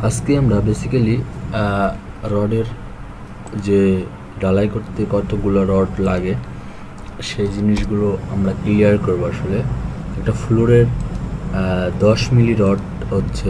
আজকে আমরা বেসিক্যালি রডের যে ঢালাই করতে কতগুলো রড লাগে সেই জিনিসগুলো আমরা ক্লিয়ার করব। আসলে একটা ফ্লোরের 10 মিলি রড হচ্ছে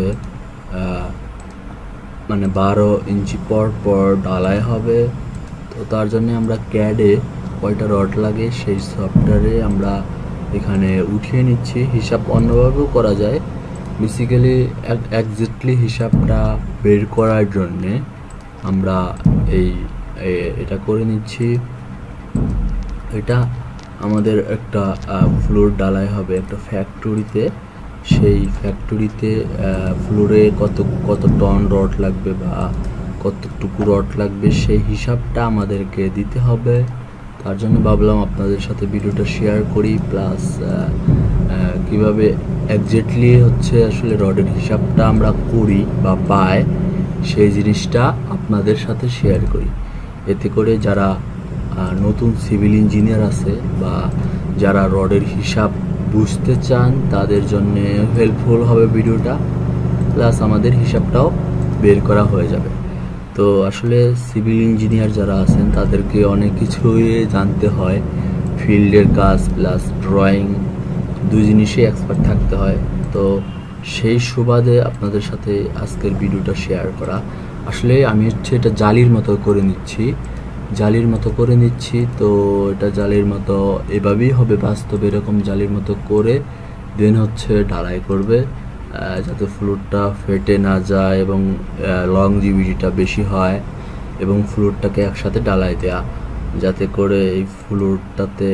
মানে 12 ইঞ্চি পর পর ঢালাই হবে। তো তার জন্য আমরা ক্যাডে কয়টা রড লাগে সেই সফটওয়্যারে আমরা এখানে উঠিয়ে নিচ্ছি। হিসাব অন্যভাবেও করা যায়, বেসিক্যালি একজ্যাক্টলি হিসাবটা বের করার জন্যে আমরা এটা করে নিচ্ছি। এটা আমাদের একটা ফ্লোর ঢালাই হবে একটা ফ্যাক্টরিতে। সেই ফ্যাক্টরিতে ফ্লোরে কত টন রড লাগবে বা কতটুকু রড লাগবে সেই হিসাবটা আমাদেরকে দিতে হবে। তার জন্য ভাবলাম আপনাদের সাথে ভিডিওটা শেয়ার করি, প্লাস কিভাবে একজ্যাক্টলি হচ্ছে আসলে রডের হিসাবটা আমরা করি বা পাই সেই জিনিসটা আপনাদের সাথে শেয়ার করি। এতে করে যারা নতুন সিভিল ইঞ্জিনিয়ার আছে বা যারা রডের হিসাব বুঝতে চান তাদের জন্য হেল্পফুল হবে ভিডিওটা, প্লাস আমাদের হিসাবটাও বের করা হয়ে যাবে। তো আসলে সিভিল ইঞ্জিনিয়ার যারা আছেন তাদেরকে অনেক কিছুই জানতে হয়, ফিল্ডের কাজ প্লাস ড্রয়িং দুই জিনিসে এক্সপার্ট থাকতে হয়। তো সেই সুবাদে আপনাদের সাথে আজকের ভিডিওটা শেয়ার করা। আসলে আমি হচ্ছে এটা জালির মতো করে নিচ্ছি। তো এটা জালির মতো এভাবেই হবে বাস্তবে, এরকম জালির মতো করে দেন হচ্ছে ঢালাই করবে যাতে ফ্লোরটা ফেটে না যায় এবং লংজিভিটিটা বেশি হয়, এবং ফ্লোরটাকে একসাথে ঢালাই দেয়া যাতে করে এই ফ্লোরটাতে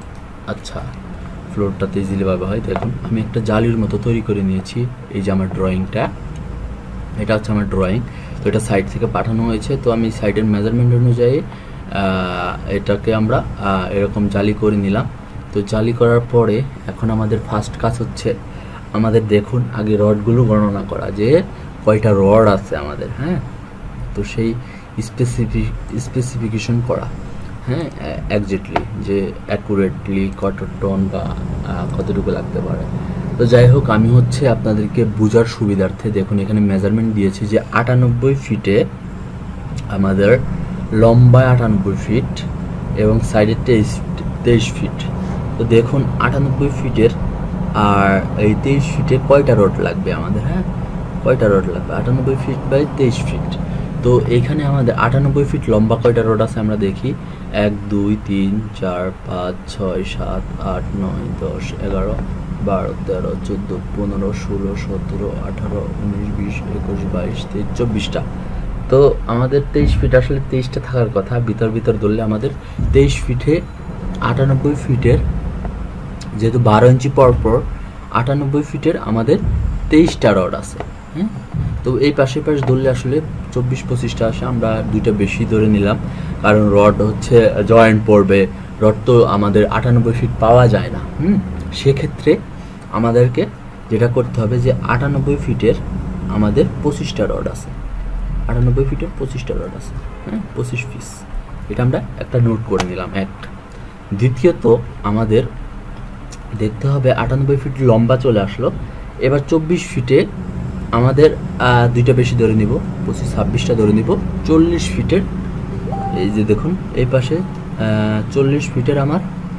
ইজিলিভাবে হয়। দেখুন আমি একটা জালির মতো তৈরি করে নিয়েছি। এই যে আমার ড্রয়িংটা, এটা হচ্ছে আমার ড্রয়িং। তো এটা সাইড থেকে পাঠানো হয়েছে। তো আমি সাইডের মেজারমেন্ট অনুযায়ী এটাকে আমরা এরকম জালি করে নিলাম। তো জালি করার পরে এখন আমাদের ফার্স্ট কাজ হচ্ছে আমাদের দেখুন আগে রডগুলো গণনা করা যে কয়টা রড আছে আমাদের। হ্যাঁ, তো সেই স্পেসিফিকেশন করা, হ্যাঁ, একজ্যাক্টলি যে অ্যাকুরেটলি কত টন বা কতটুকু লাগতে পারে। তো যাই হোক, আমি হচ্ছে আপনাদেরকে বোঝার সুবিধার্থে দেখুন এখানে মেজারমেন্ট দিয়েছি যে 98 ফিটে আমাদের লম্বায় 98 ফিট এবং সাইডে 23 ফিট। তো দেখুন 98 ফিটের আর এই 23 ফিটে কয়টা রড লাগবে আমাদের। হ্যাঁ, কয়টা রড লাগবে 98 ফিট বাই 23 ফিট। তো এইখানে আমাদের 98 ফিট লম্বা কয়টা রড আছে আমরা দেখি। 1 2 3 4 5 6 7 8 9 10 11 12 13 14 15 16 17 18 19 20 21 22 23 24টা। তো আমাদের 23 ফিট আসলে 23টা থাকার কথা, ভিতর ধরলে আমাদের 23 ফিটে 98 ফিটের যেহেতু 12 ইঞ্চি পর 98 ফিটের আমাদের 23টা রড আছে। হ্যাঁ, তো এই পাশে ধরলে আসলে 24-25টা আসে। আমরা দুইটা বেশি ধরে নিলাম কারণ রড হচ্ছে জয়েন্ট পড়বে। রড তো আমাদের 98 ফিট পাওয়া যায় না। সেক্ষেত্রে আমাদেরকে যেটা করতে হবে যে 98 ফিটের আমাদের 25টা রড আছে। 98 ফিটের 25টা রড আছে। হ্যাঁ, 25 পিস। এটা আমরা একটা নোট করে নিলাম। দ্বিতীয়ত আমাদের দেখতে হবে 98 ফিট লম্বা চলে আসলো। এবার 24 ফিটে আমাদের দুইটা বেশি ধরে নিব, 25-26টা ধরে নিব। 40 ফিটের এই যে দেখুন এই পাশে 40 ফিটের আমার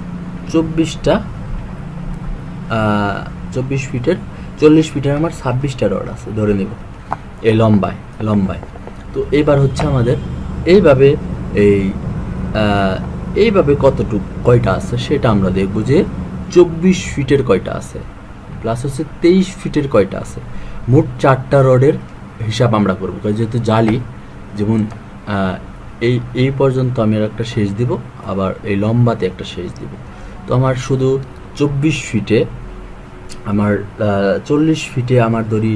24 ফিটের আমার 26টা রড আছে ধরে নিব এই লম্বায়। তো এবার হচ্ছে আমাদের এইভাবে কয়টা আছে সেটা আমরা দেখব যে 24 ফিটের কয়টা আছে প্লাস হচ্ছে 23 ফিটের কয়টা আছে। মোট 4টা রডের হিসাব আমরা করবো, যেহেতু জালি। যেমন এই পর্যন্ত আমি একটা শেষ দিব, আবার এই লম্বাতে একটা শেষ দিব। তো আমার শুধু 24 ফিটে আমার 40 ফিটে আমার ধরি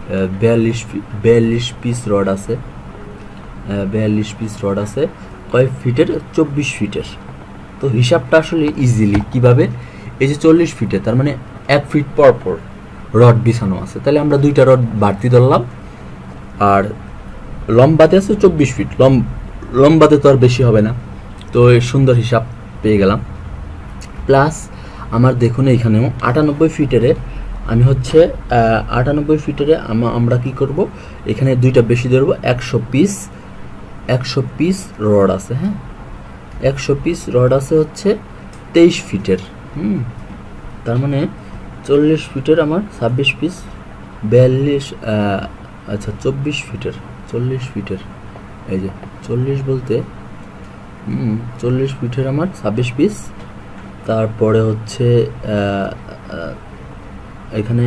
42 পিস রড আছে। 42 পিস রড আছে কয় ফিটের? 24 ফিটের। তো হিসাবটা আসলে ইজিলি কিভাবে, এই যে 40 ফিটে তার মানে 1 ফিট পর রড বিছানো আছে, তাহলে আমরা দুইটা রড বাড়তি ধরলাম। আর লম্বাতে আছে 24 ফিট, লম্বাতে তো আর বেশি হবে না। তো সুন্দর হিসাব পেয়ে গেলাম। প্লাস আমার দেখুন এইখানেও 98 ফিটের আমি হচ্ছে 98 ফিটের আমরা কি করব, এখানে দুইটা বেশি ধরবো, 100 পিস রড আছে। হ্যাঁ, 100 পিস রড আছে হচ্ছে 23 ফিটের। তার মানে 40 ফিটের আমার 26 পিস, 42 আচ্ছা 24 ফিটের, 40 ফিটের, এই যে 40 বলতে 40 ফিটের আমার 26 পিস। তারপরে হচ্ছে এখানে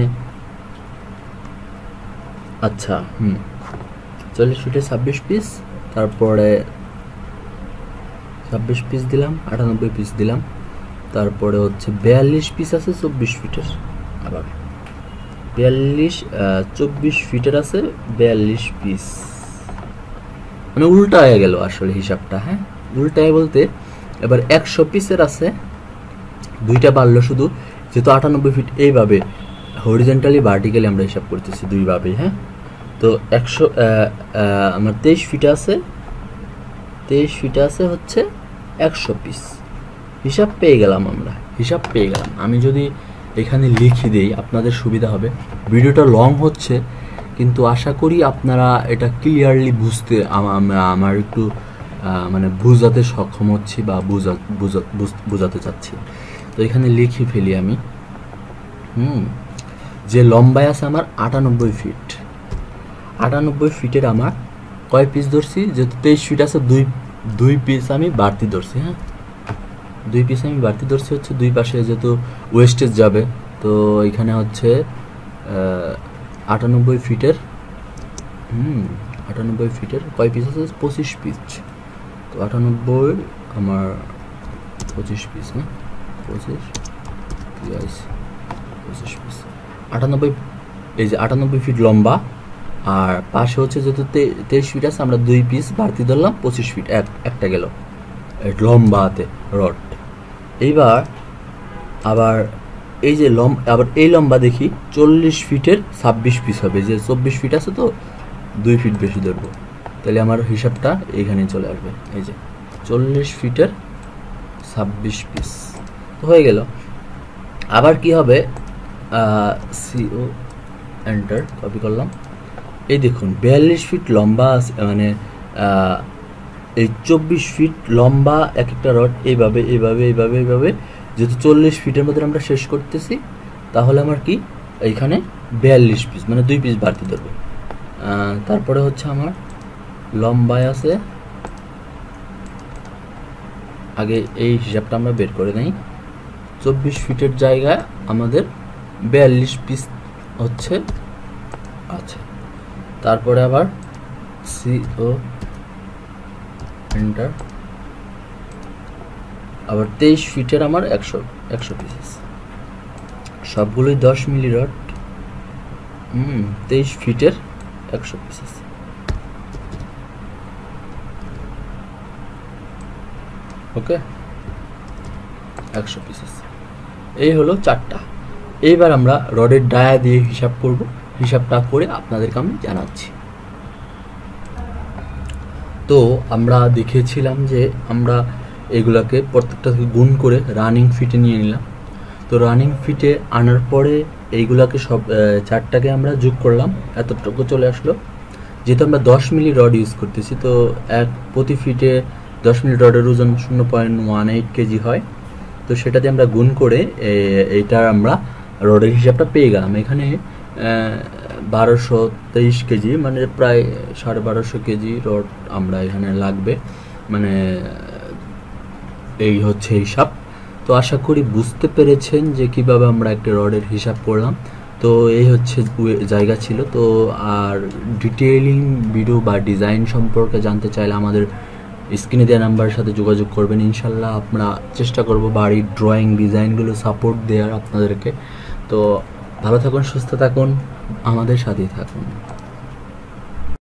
আচ্ছা 40 ফিটের 26 পিস, তারপরে 26 পিস দিলাম, 98 পিস দিলাম। তারপরে হচ্ছে 42 পিস আছে 24 ফিটের, আবার 24 ফিটের আছে 42 পিস, মানে উল্টা হয়ে গেল আসলে হিসাবটা। হ্যাঁ, উল্টায় বলতে এবার 100 পিসের আছে দুইটা বাড়লো শুধু, যেহেতু 98 ফিট এইভাবে হরিজেন্টালি ভার্টিক্যালি আমরা হিসাব করতেছি দুইভাবেই। হ্যাঁ, তো 100 আমার 23 ফিটে আছে, 23 ফিটে আছে হচ্ছে 100 পিস। হিসাব পেয়ে গেলাম, আমরা হিসাব পেয়ে গেলাম। আমি যদি এখানে লিখে দিই আপনাদের সুবিধা হবে। ভিডিওটা লং হচ্ছে, কিন্তু আশা করি আপনারা এটা ক্লিয়ারলি বুঝতে আমার একটু মানে বুঝাতে সক্ষম হচ্ছি বা বুঝাতে চাচ্ছি। তো এখানে লিখে ফেলি আমি। যে লম্বায় আছে আমার 98 ফিট, 98 ফিটের আমার কয় পিস ধরছি, যেহেতু 23 ফিট আছে দুই পিস আমি বাড়তি ধরছি। হ্যাঁ, 2 পিস আমি বাড়তি ধরছি হচ্ছে দুই পাশে যেহেতু ওয়েস্টেজ যাবে, তো এখানে হচ্ছে 98 ফিটের 98 ফিটের কয় পিস আছে, 25 পিস। তো 98 আমার 25 পিস, হ্যাঁ 25 পিস, 98 এই যে 98 ফিট লম্বা, আর পাশে হচ্ছে যেহেতু 23 ফিট আছে আমরা 2 পিস বাড়তি ধরলাম, 25 ফিট একটা গেল লম্বাতে রড। এইবার আবার এই যে আবার এই লম্বা দেখি 40 ফিটের 26 পিস হবে, যে 24 ফিট আছে তো 2 ফিট বেশি ধরবো, তাহলে আমার হিসাবটা এইখানে চলে আসবে। এই যে 40 ফিটের 26 পিস হয়ে গেল। আবার কি হবে, সিও এন্টার কপি করলাম। এই দেখুন 42 ফিট লম্বা আছে, মানে এই 24 ফিট লম্বা এক একটা রড এইভাবে এইভাবে এইভাবে এইভাবে, যেহেতু 40 ফিটের মধ্যে আমরা শেষ করতেছি, তাহলে আমার কি এইখানে 42 পিস, মানে 2 পিস বাড়তি ধরবে। তারপরে হচ্ছে আমার লম্বায় আছে, আগে এই হিসাবটা আমরা বের করে নেই। 24 ফিটের জায়গায় আমাদের 42 পিস হচ্ছে, আচ্ছা। তারপরে আবার সিও এন্টার, আবার 23 ফিটের আমার 100 পিস, সবগুলোই 10 মিলি রড। 23 ফিটের 100 পিস, ওকে 100 পিস। এই হলো 4টা। এইবার আমরা রডের ডায়া দিয়ে হিসাব করব, হিসাবটা করে আপনাদেরকে আমি জানাচ্ছি। তো আমরা দেখেছিলাম যে আমরা এগুলাকে প্রত্যেকটাকে গুণ করে রানিং ফিটে নিয়ে নিলাম। তো রানিং ফিটে আনার পরে এইগুলাকে সব 4টাকে আমরা যোগ করলাম, এতটুকু চলে আসলো। যেহেতু আমরা 10 মিলি রড ইউজ করতেছি, তো প্রতি ফিটে 10 মিলি রডের ওজন 0.18 কেজি হয়। তো সেটা দিয়ে আমরা গুণ করে এইটা আমরা রডের হিসাবটা পেয়ে গেলাম। এখানে 1223 কেজি, মানে প্রায় 1250 কেজি রড আমরা এখানে লাগবে, মানে এই হচ্ছে হিসাব। তো আশা করি বুঝতে পেরেছেন যে কিভাবে আমরা একটা রডের হিসাব করলাম। তো এই হচ্ছে জায়গা ছিল। তো আর ডিটেইলিং ভিডিও বা ডিজাইন সম্পর্কে জানতে চাইলে আমাদের স্ক্রিনে দেওয়া নাম্বারের সাথে যোগাযোগ করবেন। ইনশাল্লাহ আমরা চেষ্টা করব বাড়ির ড্রয়িং ডিজাইনগুলো সাপোর্ট দেওয়ার আপনাদেরকে। তো ভালো থাকুন, সুস্থ থাকুন, আমাদের সাথেই থাকুন।